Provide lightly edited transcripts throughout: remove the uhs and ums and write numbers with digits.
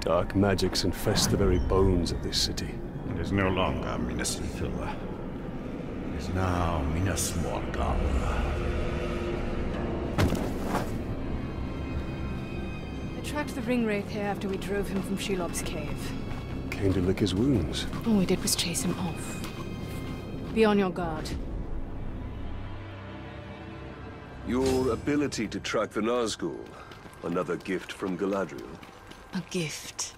Dark magics infest the very bones of this city. It is no longer Minas Ithil. It is now Minas Morgul. I tracked the ringwraith here after we drove him from Shelob's cave. Came to lick his wounds. All we did was chase him off. Be on your guard. Your ability to track the Nazgul. Another gift from Galadriel. A gift.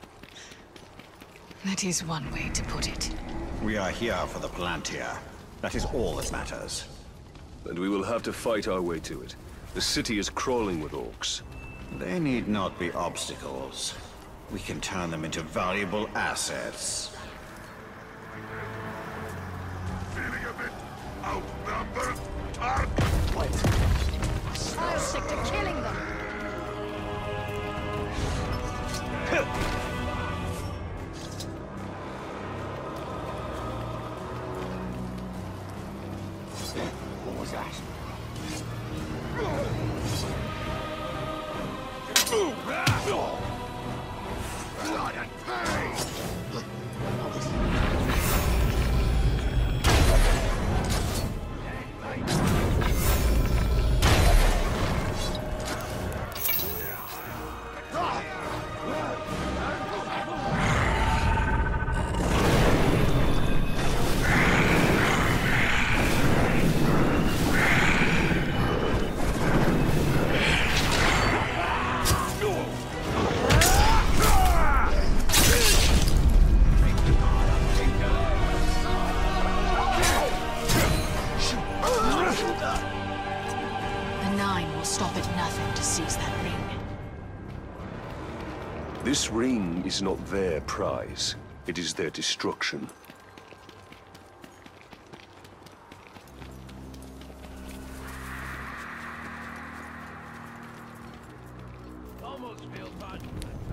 That is one way to put it. We are here for the Palantir. That is all that matters. And we will have to fight our way to it. The city is crawling with orcs. They need not be obstacles. We can turn them into valuable assets. Feeling a bit outnumbered, Tark? I'll stick to killing them. What was that? Blood and pain! This ring is not their prize. It is their destruction. Almost feel bad.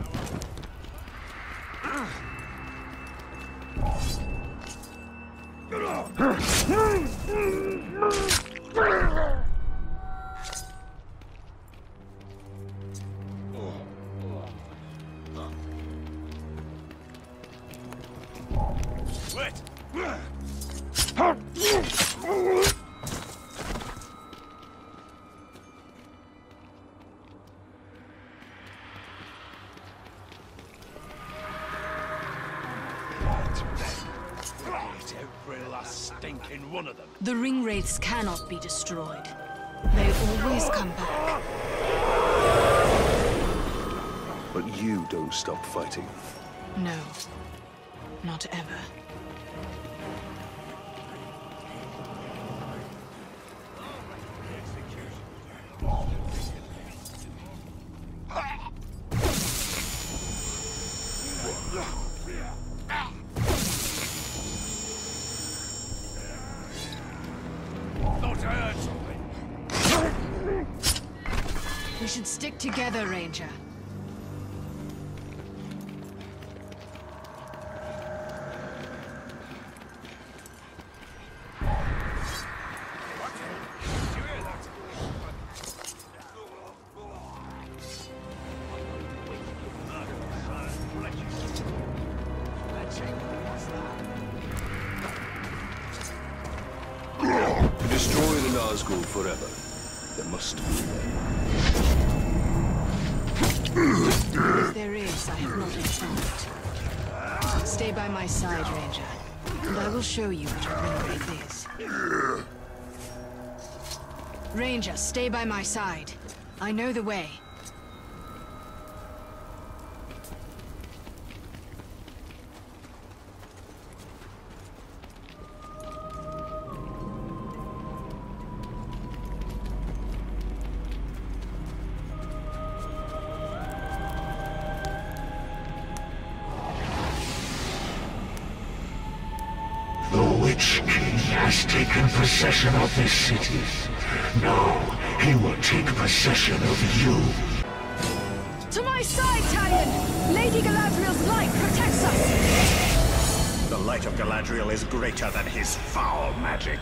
The ringwraiths cannot be destroyed. They always come back. But you don't stop fighting. No. Not ever. We should stick together, Ranger. To destroy the Nazgul forever, there must be a way. If there is, I have not informed. Stay by my side, Ranger, and I will show you what a ringwraith is. Ranger, stay by my side. I know the way. Has taken possession of this city. Now, he will take possession of you. To my side, Talion! Lady Galadriel's light protects us! The light of Galadriel is greater than his foul magic.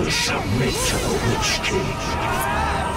will submit to the Witch King.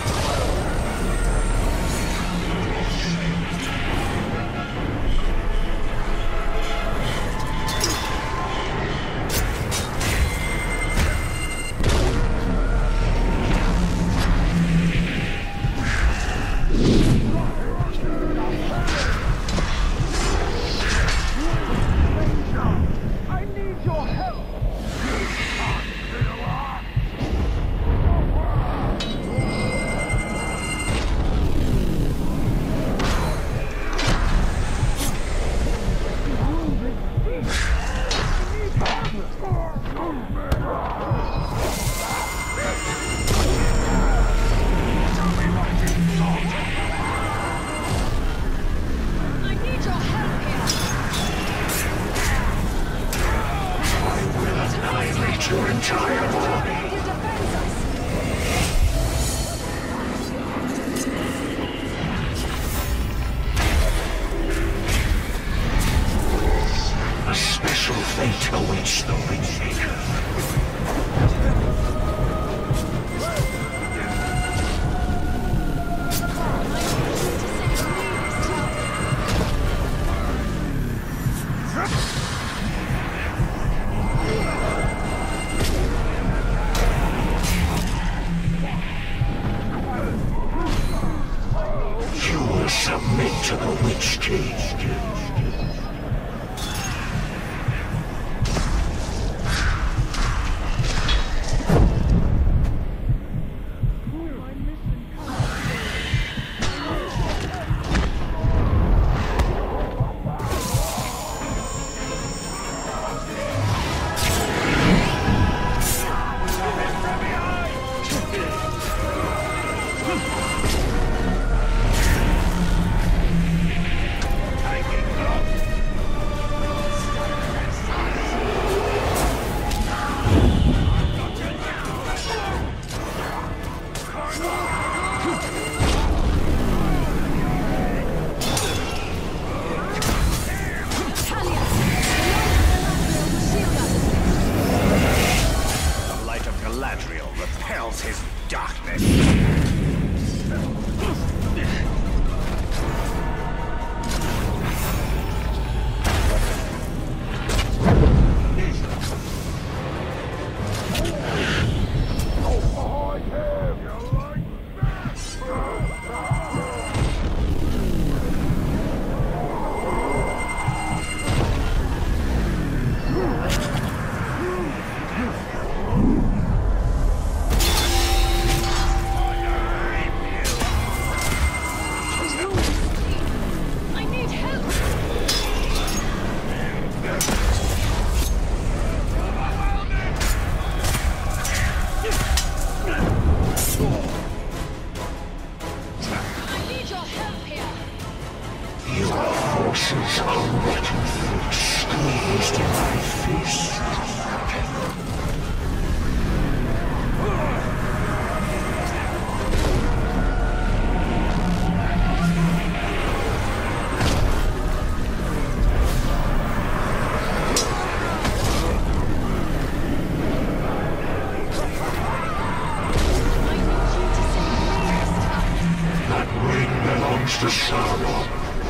To Sauron.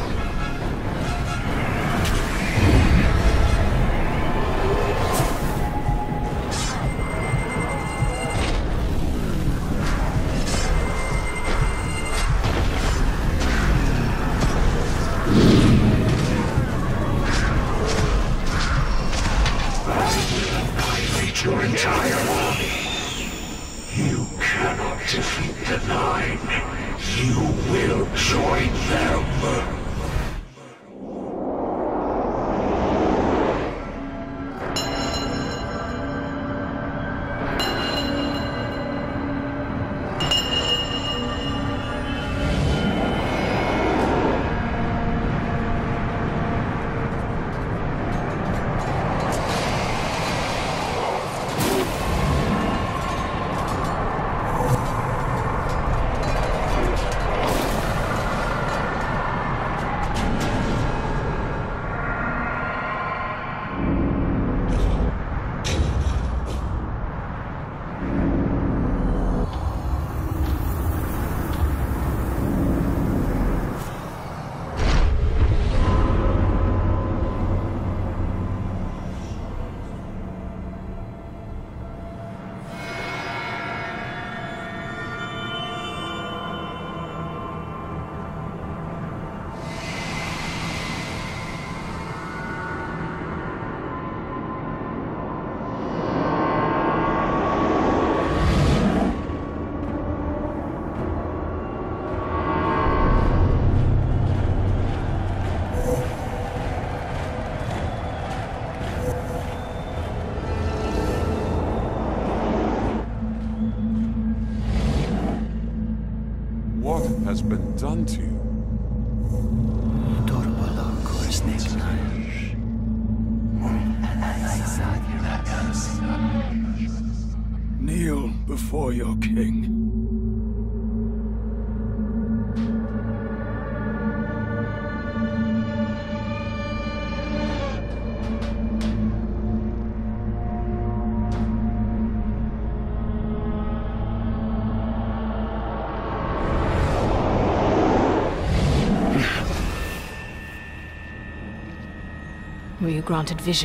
Your entire army. You cannot defeat the Nine. You will join them. has been done to you? Kneel before your king. Were you granted vision?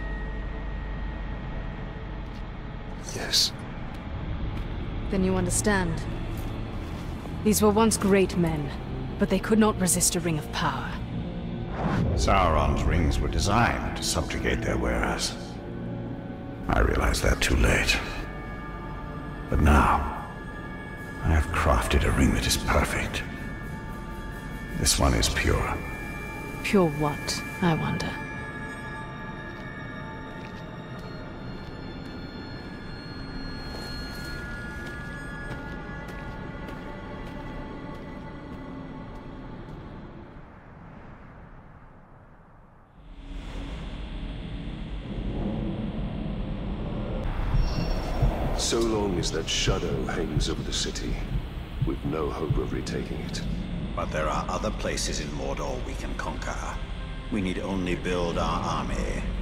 Yes. Then you understand. These were once great men, but they could not resist a ring of power. Sauron's rings were designed to subjugate their wearers. I realized that too late. But now, I have crafted a ring that is perfect. This one is pure. Pure what, I wonder? So long as that shadow hangs over the city, we've no hope of retaking it. But there are other places in Mordor we can conquer. We need only build our army